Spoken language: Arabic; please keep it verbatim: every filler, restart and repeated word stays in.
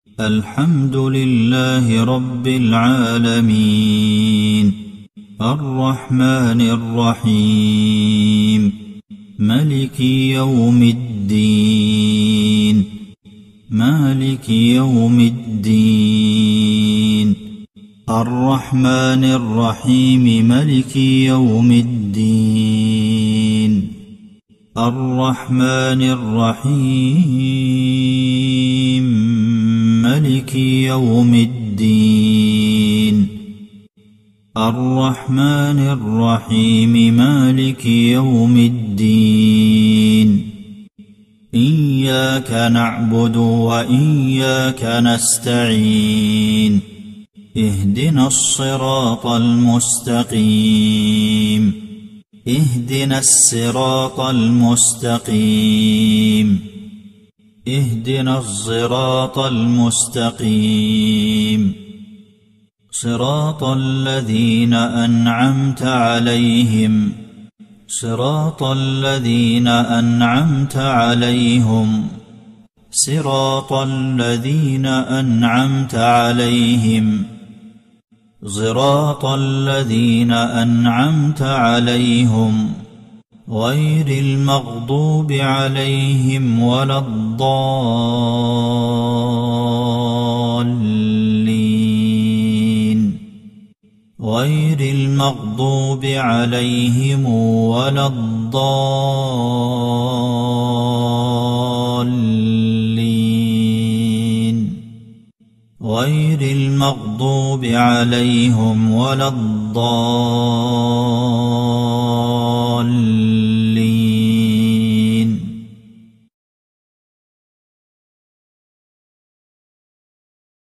الحمد لله رب العالمين الرحمن الرحيم مالك يوم الدين مالك يوم الدين الرحمن الرحيم مالك يوم الدين الرحمن الرحيم مالك يوم الدين الرحمن الرحيم مالك يوم الدين إياك نعبد وإياك نستعين اهدنا الصراط المستقيم اهدنا الصراط المستقيم اهدنا الصراط المستقيم صراط الذين أنعمت عليهم صراط الذين أنعمت عليهم صراط الذين أنعمت عليهم صراط الذين أنعمت عليهم غير المغضوب عليهم ولا الضالين غير المغضوب عليهم ولا الضالين غير المغضوب عليهم ولا الضالين